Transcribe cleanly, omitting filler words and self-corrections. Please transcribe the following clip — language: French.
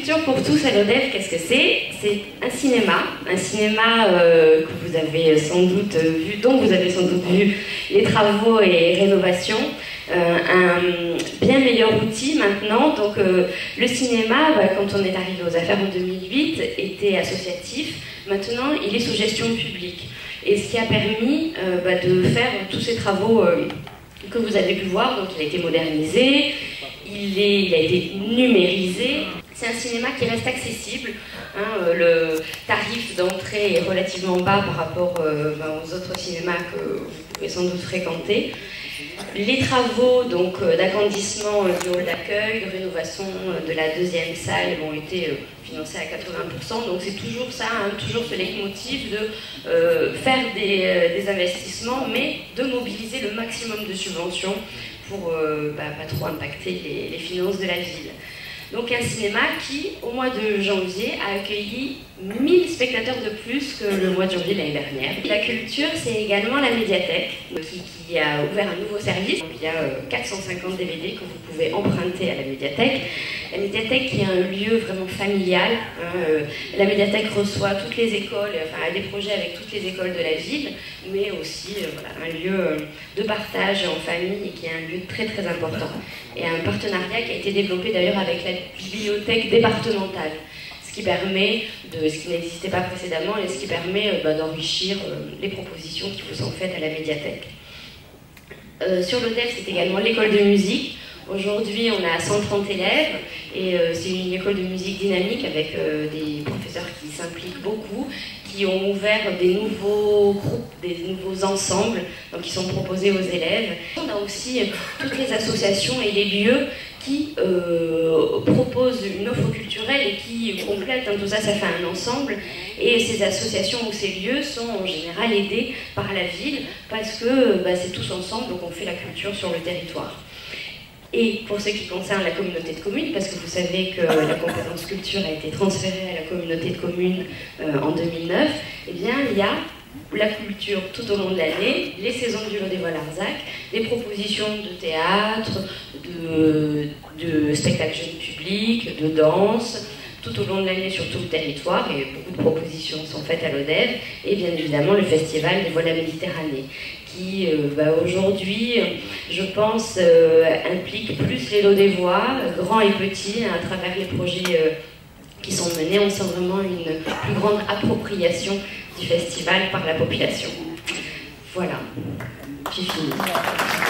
Culture pour tous à l'ODEV, qu'est-ce que c'est? C'est un cinéma que vous avez sans doute vu, dont vous avez sans doute vu les travaux et rénovations. Un bien meilleur outil maintenant. Donc le cinéma, quand on est arrivé aux affaires en 2008, était associatif. Maintenant, il est sous gestion publique. Et ce qui a permis de faire tous ces travaux que vous avez pu voir. Donc il a été modernisé, il a été numérisé. C'est un cinéma qui reste accessible. Le tarif d'entrée est relativement bas par rapport aux autres cinémas que vous pouvez sans doute fréquenter. Les travaux d'agrandissement du hall d'accueil, de rénovation de la deuxième salle ont été financés à 80%. Donc c'est toujours ça, toujours ce leitmotiv de faire des investissements, mais de mobiliser le maximum de subventions pour pas trop impacter les finances de la ville. Donc un cinéma qui, au mois de janvier, a accueilli 1000 spectateurs de plus que le mois de janvier l'année dernière. La culture, c'est également la médiathèque, qui a ouvert un nouveau service. Il y a 450 DVD que vous pouvez emprunter à la médiathèque. La médiathèque qui est un lieu vraiment familial. La médiathèque reçoit toutes les écoles, a des projets avec toutes les écoles de la ville, mais aussi un lieu de partage en famille et qui est un lieu très très important. Et un partenariat qui a été développé d'ailleurs avec la bibliothèque départementale, ce qui permet ce qui n'existait pas précédemment et ce qui permet d'enrichir les propositions qui vous sont faites à la médiathèque. Sur l'hôtel, c'est également l'école de musique. Aujourd'hui, on a 130 élèves et c'est une école de musique dynamique avec des professeurs qui s'impliquent beaucoup, qui ont ouvert des nouveaux groupes, des nouveaux ensembles qui sont proposés aux élèves. On a aussi toutes les associations et les lieux qui proposent une offre culturelle et qui complètent, tout ça, ça fait un ensemble. Et ces associations ou ces lieux sont en général aidés par la ville parce que c'est tous ensemble qu'on fait la culture sur le territoire. Et pour ce qui concerne la communauté de communes, parce que vous savez que la compétence culture a été transférée à la communauté de communes en 2009, eh bien il y a la culture tout au long de l'année, les saisons du Lot-des-Voix-Larzac, des propositions de théâtre, de spectacles jeunes publics, de danse, tout au long de l'année sur tout le territoire, et beaucoup de propositions sont faites à l'ODEV, et bien évidemment le festival des Voix de la Méditerranée, qui aujourd'hui, je pense, implique plus les Lot-des-Voix, grands et petits, à travers les projets qui sont menés. On sent vraiment une plus grande appropriation du festival par la population. Voilà, j'ai fini.